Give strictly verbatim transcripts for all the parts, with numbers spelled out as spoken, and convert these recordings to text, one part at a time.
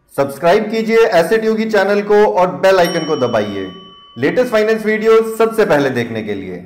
Subscribe कीजिए asset योगी channel को और बेल आइकन को दबाइए लेटेस्ट फाइनेंस वीडियो सबसे पहले देखने के लिए।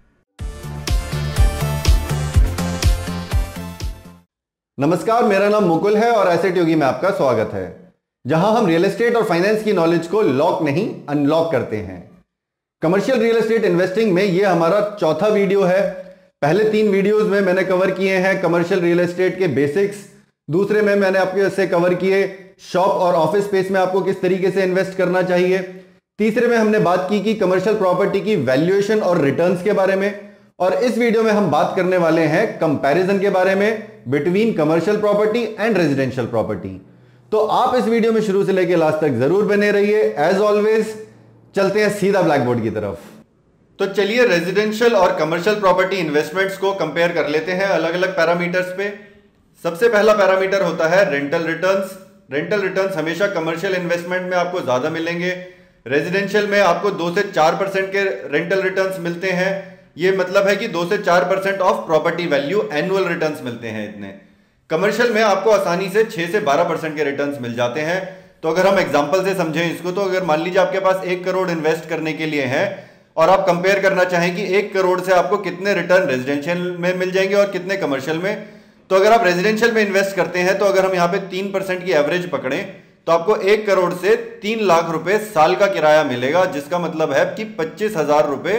नमस्कार, मेरा नाम मुकुल है और एसेट योगी में आपका स्वागत है, जहां हम रियल एस्टेट और फाइनेंस की नॉलेज को लॉक नहीं अनलॉक करते हैं। कमर्शियल रियल एस्टेट इन्वेस्टिंग में यह हमारा चौथा वीडियो है। पहले तीन वीडियोस में मैंने कवर किए हैं कमर्शियल रियल एस्टेट के बेसिक्स, दूसरे में मैंने आपके से कवर किए शॉप और ऑफिस स्पेस में आपको किस तरीके से इन्वेस्ट करना चाहिए, तीसरे में हमने बात की कि कमर्शियल प्रॉपर्टी की वैल्यूएशन और रिटर्न्स के बारे में, और इस वीडियो में हम बात करने वाले हैं कंपैरिजन के बारे में between commercial property and residential property. तो आप इस वीडियो में शुरू से लेकर लास्ट तक जरूर बने रहिए। एज ऑलवेज चलते हैं सीधा ब्लैक बोर्ड की तरफ। तो चलिए रेजिडेंशियल और कमर्शियल प्रॉपर्टी इन्वेस्टमेंट्स को कंपेयर कर लेते हैं अलग अलग पैरामीटर्स पे। सबसे पहला पैरामीटर होता है रेंटल रिटर्न्स। रेंटल रिटर्न्स हमेशा कमर्शियल इन्वेस्टमेंट में आपको ज्यादा मिलेंगे, रेजिडेंशियल में आपको दो से चार परसेंट के रेंटल रिटर्न्स मिलते हैं। ये मतलब है कि दो से चार percent of property value annual returns मिलते हैं इतने। कमर्शियल में आपको आसानी से छह से बारह परसेंट के रिटर्न्स मिल जाते हैं। तो अगर हम एग्जांपल से समझें इसको, तो अगर मान लीजिए आपके पास एक करोड़ इन्वेस्ट करने के लिए है और आप कंपेयर करना चाहें कि एक करोड़ से आपको कितने रिटर्न रेजिडेंशियल में मिल जाएंगे और कितने कमर्शियल में, तो अगर आप रेजिडेंशियल में इन्वेस्ट करते हैं तो अगर हम यहाँ पे तीन परसेंट की एवरेज पकड़ें तो आपको एक करोड़ से तीन लाख रुपए साल का किराया मिलेगा, जिसका मतलब है कि पच्चीस हजार रुपए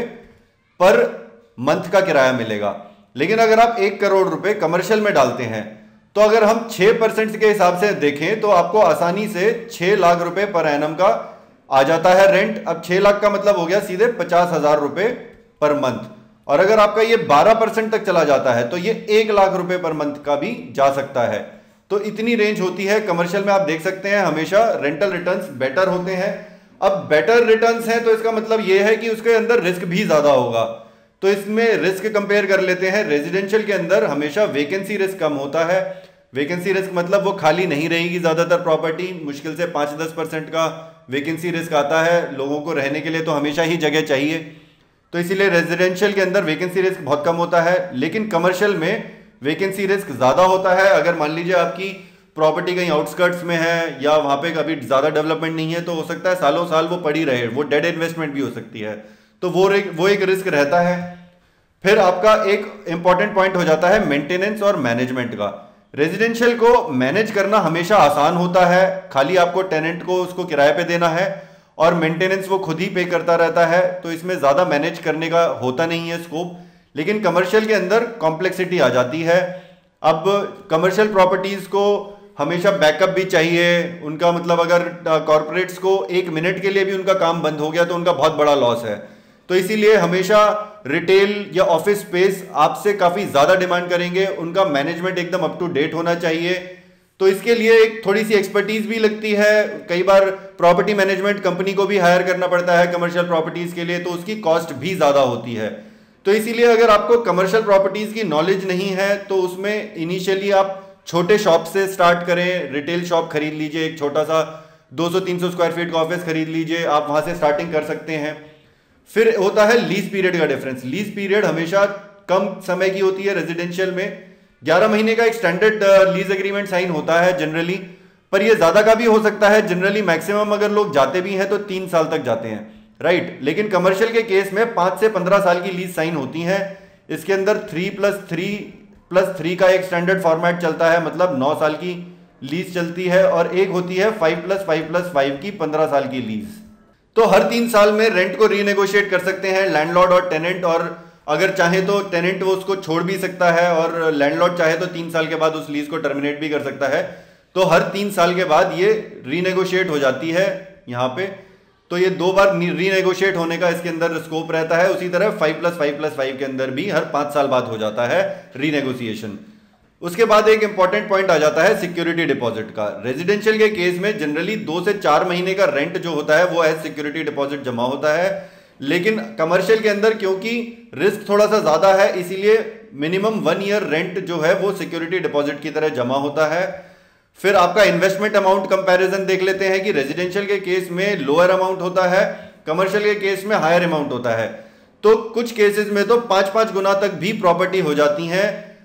पर मंथ का किराया मिलेगा। लेकिन अगर आप एक करोड़ रुपए कमर्शियल में डालते हैं तो अगर हम छह परसेंट के हिसाब से देखें तो आपको आसानी से छह लाख रुपए पर एनम का आ जाता है रेंट। अब छह लाख का मतलब हो गया सीधे पचास हजार रुपए पर मंथ, और अगर आपका ये बारह परसेंट तक चला जाता है तो ये एक लाख रुपए पर मंथ का भी जा सकता है। तो इतनी रेंज होती है। कमर्शियल में आप देख सकते हैं हमेशा रेंटल रिटर्न्स बेटर होते हैं। अब बेटर रिटर्न्स हैं तो इसका मतलब ये है कि उसके अंदर रिस्क भी ज्यादा होगा। तो इसमें रिस्क कंपेयर कर लेते हैं। रेजिडेंशियल के अंदर हमेशा वेकेंसी रिस्क कम होता है। वेकेंसी रिस्क मतलब वो खाली नहीं रहेगी ज्यादातर प्रॉपर्टी, मुश्किल से पांच दस परसेंट का वेकेंसी रिस्क आता है। लोगों को रहने के लिए तो हमेशा ही जगह चाहिए, तो इसीलिए रेजिडेंशियल के अंदर वेकेंसी रिस्क बहुत कम होता है। लेकिन कमर्शियल में वेकेंसी रिस्क ज्यादा होता है। अगर मान लीजिए आपकी प्रॉपर्टी कहीं आउटस्कर्ट्स में है या वहां पे कभी ज्यादा डेवलपमेंट नहीं है, तो हो सकता है सालों साल वो पड़ी रहे, वो डेड इन्वेस्टमेंट भी हो सकती है, तो वो एक वो एक रिस्क रहता है। फिर आपका एक इंपॉर्टेंट पॉइंट हो जाता है मेंटेनेंस और मैनेजमेंट का। रेजिडेंशियल को मैनेज करना हमेशा आसान होता है, खाली आपको टेनेंट को उसको किराए पे देना है और मेंटेनेंस वो खुद ही पे करता रहता है, तो इसमें ज्यादा मैनेज करने का होता नहीं है स्कोप। लेकिन कमर्शियल के अंदर कॉम्प्लेक्सिटी आ जाती है। अब कमर्शियल प्रॉपर्टीज को हमेशा बैकअप भी चाहिए उनका, मतलब अगर कॉर्पोरेट्स को एक मिनट के लिए भी उनका काम बंद हो गया तो उनका बहुत बड़ा लॉस है। तो इसीलिए हमेशा रिटेल या ऑफिस स्पेस आपसे काफी ज्यादा डिमांड करेंगे, उनका मैनेजमेंट एकदम अप टू डेट होना चाहिए। तो इसके लिए एक थोड़ी सी एक्सपर्टीज भी लगती है। कई बार प्रॉपर्टी मैनेजमेंट कंपनी को भी हायर करना पड़ता है कमर्शियल प्रॉपर्टीज के लिए, तो उसकी कॉस्ट भी ज्यादा होती है। तो इसीलिए अगर आपको कमर्शियल प्रॉपर्टीज की नॉलेज नहीं है तो उसमें इनिशियली आप छोटे शॉप से स्टार्ट करें। रिटेल शॉप खरीद लीजिए, एक छोटा सा दो सौ तीन सौ स्क्वायर फीट का ऑफिस खरीद लीजिए, आप वहां से स्टार्टिंग कर सकते हैं। फिर होता है लीज पीरियड का डिफरेंस। लीज पीरियड हमेशा कम समय की होती है रेजिडेंशियल में, ग्यारह महीने का एक स्टैंडर्ड लीज एग्रीमेंट साइन होता है जनरली, पर ये ज्यादा का भी हो सकता है। जनरली मैक्सिमम अगर लोग जाते भी हैं तो तीन साल तक जाते हैं, राइट। लेकिन कमर्शियल के केस में पांच से पंद्रह साल की लीज साइन होती है। इसके अंदर three plus three plus three का एक स्टैंडर्ड फॉर्मेट चलता है, मतलब नौ साल की लीज चलती है, और एक होती है five plus five plus five की पंद्रह साल की लीज। तो हर तीन साल में रेंट को रीनेगोशिएट कर सकते हैं लैंडलॉर्ड और टेनेंट, और अगर चाहे तो टेनेंट वो उसको छोड़ भी सकता है और लैंडलॉर्ड चाहे तो तीन साल के बाद उस लीज को टर्मिनेट भी कर सकता है। तो हर तीन साल के बाद ये रीनेगोशिएट हो जाती है यहाँ पे। तो ये दो बार रीनेगोशिएट होने का इसके अंदर स्कोप रहता है। उसी तरह five plus five plus five के अंदर भी हर पांच साल बाद हो जाता है रीनेगोशिएशन। उसके बाद एक इंपॉर्टेंट पॉइंट आ जाता है सिक्योरिटी डिपॉजिट का। रेजिडेंशियल के केस में जनरली दो से चार महीने का रेंट जो होता है वो एज सिक्योरिटी डिपॉजिट जमा होता है। लेकिन कमर्शियल के अंदर क्योंकि रिस्क थोड़ा सा ज्यादा है, इसीलिए मिनिमम वन ईयर रेंट जो है वो सिक्योरिटी डिपॉजिट की तरह जमा होता है। फिर आपका इन्वेस्टमेंट अमाउंट कंपैरिजन देख लेते हैं कि रेजिडेंशियल के केस में लोअर अमाउंट होता है, कमर्शियल के केस में हायर अमाउंट होता है। तो कुछ केसेस में तो पांच पांच गुना तक भी प्रॉपर्टी हो जाती है।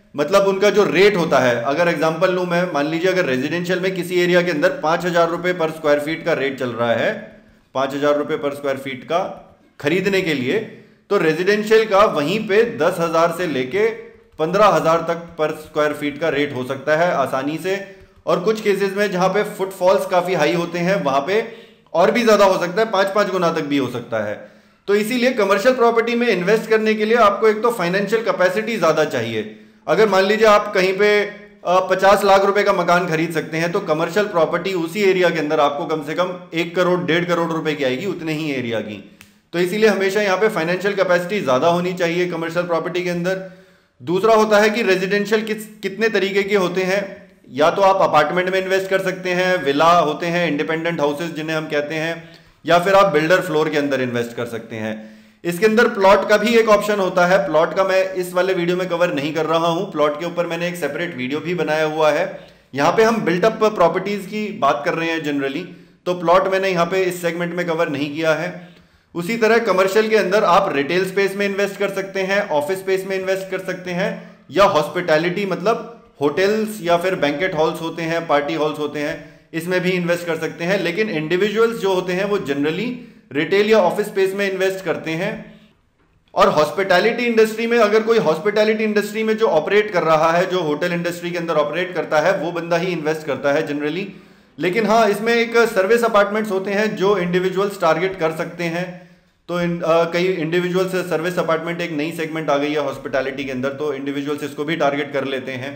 मतलब उनका जो रेट होता है, अगर एग्जांपल लूं मैं, मान लीजिए अगर रेजिडेंशियल में किसी एरिया के अंदर पांच हजार रुपए पर स्क्वायर फीट का रेट चल रहा है, पांच हजार रुपए पर स्क्वायर फीट का खरीदने के लिए, तो रेजिडेंशियल का वहीं पे दस हजार से लेके पंद्रह हजार तक पर स्क्वायर फीट का रेट हो सकता है आसानी से। और कुछ केसेस में जहां पे फुटफॉल्स काफी हाई होते हैं वहां पे और भी ज्यादा हो सकता है, पांच पांच गुना तक भी हो सकता है। तो इसीलिए कमर्शियल प्रॉपर्टी में इन्वेस्ट करने के लिए आपको एक तो फाइनेंशियल कैपेसिटी ज्यादा चाहिए। अगर मान लीजिए आप कहीं पे पचास लाख रुपए का मकान खरीद सकते हैं, तो कमर्शियल प्रॉपर्टी उसी एरिया के अंदर आपको कम से कम एक करोड़ डेढ़ करोड़ रुपए की आएगी, उतने ही एरिया की। तो इसीलिए हमेशा यहाँ पे फाइनेंशियल कैपेसिटी ज्यादा होनी चाहिए कमर्शियल प्रॉपर्टी के अंदर। दूसरा होता है कि रेजिडेंशियल किस कितने तरीके के होते हैं, या तो आप अपार्टमेंट में इन्वेस्ट कर सकते हैं, विला होते हैं, इंडिपेंडेंट हाउसेज जिन्हें हम कहते हैं, या फिर आप बिल्डर फ्लोर के अंदर इन्वेस्ट कर सकते हैं। इसके अंदर प्लॉट का भी एक ऑप्शन होता है। प्लॉट का मैं इस वाले वीडियो में कवर नहीं कर रहा हूं, प्लॉट के ऊपर मैंने एक सेपरेट वीडियो भी बनाया हुआ है। यहां पे हम बिल्टअप प्रॉपर्टीज की बात कर रहे हैं जनरली, तो प्लॉट मैंने यहां पे इस सेगमेंट में कवर नहीं किया है। उसी तरह कमर्शियल के अंदर आप रिटेल स्पेस में इन्वेस्ट कर सकते हैं, ऑफिस स्पेस में इन्वेस्ट कर सकते हैं, या हॉस्पिटैलिटी मतलब होटल्स या फिर बैंकेट हॉल्स होते हैं, पार्टी हॉल्स होते हैं, इसमें भी इन्वेस्ट कर सकते हैं। लेकिन इंडिविजुअल्स जो होते हैं वो जनरली रिटेल या ऑफिस स्पेस में इन्वेस्ट करते हैं। और हॉस्पिटैलिटी इंडस्ट्री में, अगर कोई हॉस्पिटैलिटी इंडस्ट्री में जो ऑपरेट कर रहा है, जो होटल इंडस्ट्री के अंदर ऑपरेट करता है, वो बंदा ही इन्वेस्ट करता है जनरली। लेकिन हाँ, इसमें एक सर्विस अपार्टमेंट्स होते हैं जो इंडिविजुअल्स टारगेट कर सकते हैं। तो इन, आ, कई इंडिविजुअल्स सर्विस अपार्टमेंट एक नई सेगमेंट आ गई है हॉस्पिटैलिटी के अंदर, तो इंडिविजुअल्स इसको भी टारगेट कर लेते हैं।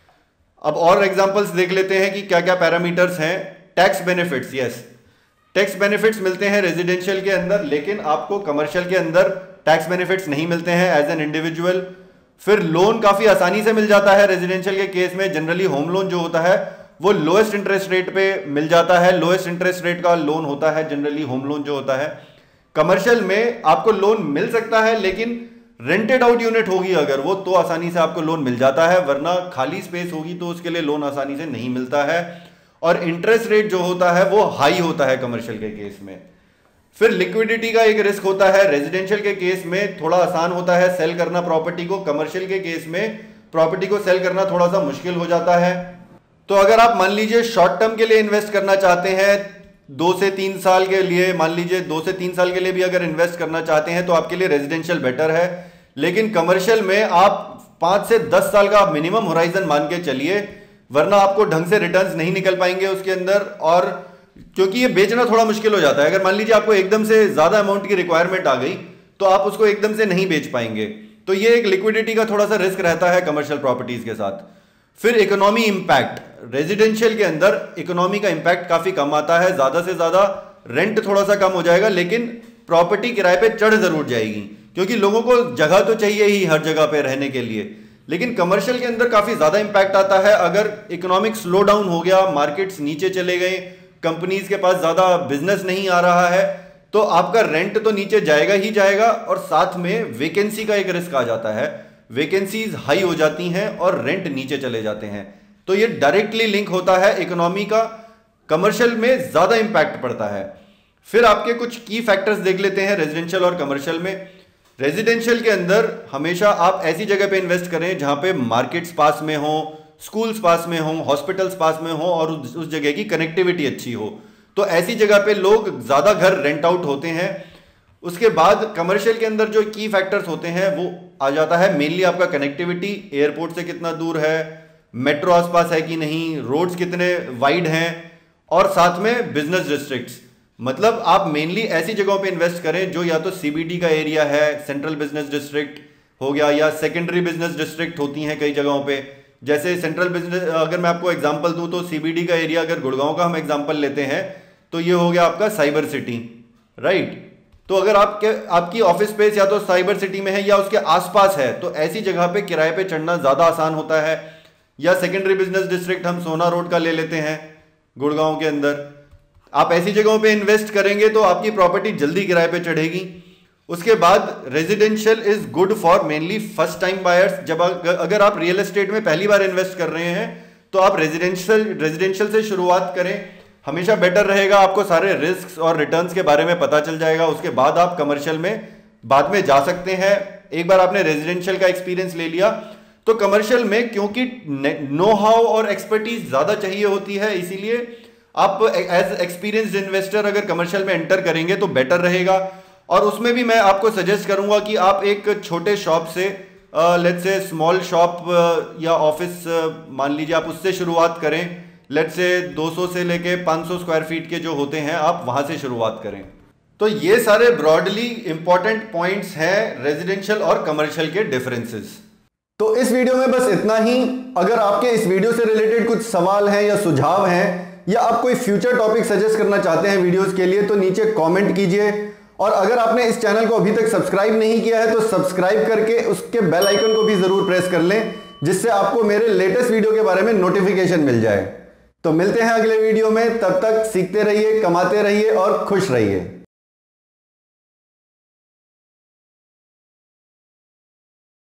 अब और एग्जांपल्स देख लेते हैं कि क्या क्या पैरामीटर्स हैं। Tax benefits, yes, tax benefits मिलते हैं रेजिडेंशियल के अंदर, लेकिन आपको कमर्शियल के अंदर टैक्स बेनिफिट्स नहीं मिलते हैं एज एन इंडिविजुअल। फिर लोन काफी आसानी से मिल जाता है रेजिडेंशियल के केस में। जनरली होम लोन जो होता है वो लोएस्ट इंटरेस्ट रेट पे मिल जाता है, लोएस्ट इंटरेस्ट रेट का लोन होता है जनरली होम लोन जो होता है। कमर्शियल में आपको लोन मिल सकता है, लेकिन रेंटेड आउट यूनिट होगी अगर वो, तो आसानी से आपको लोन मिल जाता है, वरना खाली स्पेस होगी तो उसके लिए लोन आसानी से नहीं मिलता है। और इंटरेस्ट रेट जो होता है वो हाई होता है कमर्शियल के केस में। फिर लिक्विडिटी का एक रिस्क होता है। रेजिडेंशियल के केस में थोड़ा आसान होता है सेल करना प्रॉपर्टी को, कमर्शियल के केस में प्रॉपर्टी को सेल करना थोड़ा सा मुश्किल हो जाता है। तो अगर आप मान लीजिए शॉर्ट टर्म के लिए इन्वेस्ट करना चाहते हैं, दो से तीन साल के लिए, मान लीजिए दो से तीन साल के लिए भी अगर इन्वेस्ट करना चाहते हैं, तो आपके लिए रेजिडेंशियल बेटर है। लेकिन कमर्शियल में आप पांच से दस साल का आप मिनिमम होराइजन मान के चलिए, वरना आपको ढंग से रिटर्न्स नहीं निकल पाएंगे उसके अंदर। और क्योंकि ये बेचना थोड़ा मुश्किल हो जाता है, अगर मान लीजिए आपको एकदम से ज्यादा अमाउंट की रिक्वायरमेंट आ गई तो आप उसको एकदम से नहीं बेच पाएंगे। तो ये एक लिक्विडिटी का थोड़ा सा रिस्क रहता है कमर्शियल प्रॉपर्टीज के साथ। फिर इकोनॉमी इंपैक्ट, रेजिडेंशियल के अंदर इकोनॉमी का इंपैक्ट काफी कम आता है, ज्यादा से ज्यादा रेंट थोड़ा सा कम हो जाएगा, लेकिन प्रॉपर्टी किराए पे चढ़ जरूर जाएगी, क्योंकि लोगों को जगह तो चाहिए ही हर जगह पे रहने के लिए। लेकिन कमर्शियल के अंदर काफी ज्यादा इंपैक्ट आता है। अगर इकोनॉमिक स्लो डाउन हो गया, मार्केट्स नीचे चले गए, कंपनीज के पास ज्यादा बिजनेस नहीं आ रहा है, तो आपका रेंट तो नीचे जाएगा ही जाएगा, और साथ में वेकेंसी का एक रिस्क आ जाता है। वेकेंसीज हाई हो जाती हैं और रेंट नीचे चले जाते हैं। तो ये डायरेक्टली लिंक होता है इकोनॉमी का, कमर्शियल में ज्यादा इंपैक्ट पड़ता है। फिर आपके कुछ की फैक्टर्स देख लेते हैं रेजिडेंशियल और कमर्शियल में। रेजिडेंशियल के अंदर हमेशा आप ऐसी जगह पे इन्वेस्ट करें जहां पे मार्केट्स पास में हो, स्कूल्स पास में हो, हॉस्पिटल्स पास में हो, और उस, उस जगह की कनेक्टिविटी अच्छी हो। तो ऐसी जगह पे लोग ज्यादा घर रेंट आउट होते हैं। उसके बाद कमर्शियल के अंदर जो की फैक्टर्स होते हैं वो आ जाता है मेनली आपका कनेक्टिविटी, एयरपोर्ट से कितना दूर है, मेट्रो आसपास है कि नहीं, रोड्स कितने वाइड हैं, और साथ में बिजनेस डिस्ट्रिक्ट्स। मतलब आप मेनली ऐसी जगहों पे इन्वेस्ट करें जो या तो सीबीडी का एरिया है, सेंट्रल बिजनेस डिस्ट्रिक्ट हो गया, या सेकेंडरी बिजनेस डिस्ट्रिक्ट होती हैं कई जगहों पे। जैसे सेंट्रल बिजनेस, अगर मैं आपको एग्जांपल दूं तो सीबीडी का एरिया, अगर गुड़गांव का हम एग्जांपल लेते हैं तो ये हो गया आपका साइबर सिटी, राइट। तो अगर आपके आपकी ऑफिस स्पेस या तो साइबर सिटी में है या उसके आसपास है, तो ऐसी जगह पे किराए पे चढ़ना ज्यादा आसान होता है। या सेकेंडरी बिजनेस डिस्ट्रिक्ट हम सोना रोड का ले लेते हैं गुड़गांव के अंदर, आप ऐसी जगहों पे इन्वेस्ट करेंगे तो आपकी प्रॉपर्टी जल्दी किराए पे चढ़ेगी। उसके बाद residential is good for mainly first time buyers. जब अगर आप रियल एस्टेट में पहली बार इन्वेस्ट कर रहे हैं तो आप रेजिडेंशियल रेजिडेंशियल से शुरुआत करें, हमेशा बेटर रहेगा। आपको सारे रिस्क और रिटर्न्स के बारे में पता चल जाएगा। उसके बाद आप कमर्शियल में बाद में जा सकते हैं। एक बार आपने रेजिडेंशियल का एक्सपीरियंस ले लिया तो कमर्शियल में क्योंकि नो हाउ और एक्सपर्टीज ज्यादा चाहिए होती है, इसीलिए आप एज एक्सपीरियंस्ड इन्वेस्टर अगर कमर्शियल में एंटर करेंगे तो बेटर रहेगा। और उसमें भी मैं आपको सजेस्ट करूंगा कि आप एक छोटे शॉप से, लेट्स से स्मॉल शॉप या ऑफिस मान लीजिए, आप उससे शुरुआत करें। लेट्स से दो सौ से लेके पाँच सौ स्क्वायर फीट के जो होते हैं, आप वहां से शुरुआत करें। तो ये सारे ब्रॉडली इंपॉर्टेंट पॉइंट्स हैं रेजिडेंशियल और कमर्शियल के डिफरेंसेस। तो इस वीडियो में बस इतना ही। अगर आपके इस वीडियो से रिलेटेड कुछ सवाल हैं या सुझाव हैं, या आप कोई फ्यूचर टॉपिक सजेस्ट करना चाहते हैं वीडियोस के लिए, तो नीचे कमेंट कीजिए। और अगर आपने इस चैनल को अभी तक सब्सक्राइब नहीं किया है तो सब्सक्राइब करके उसके बेल आइकन को भी जरूर प्रेस कर लें, जिससे आपको मेरे लेटेस्ट वीडियो के बारे में नोटिफिकेशन मिल जाए। तो मिलते हैं अगले वीडियो में, तब तक सीखते रहिए, कमाते रहिए और खुश रहिए।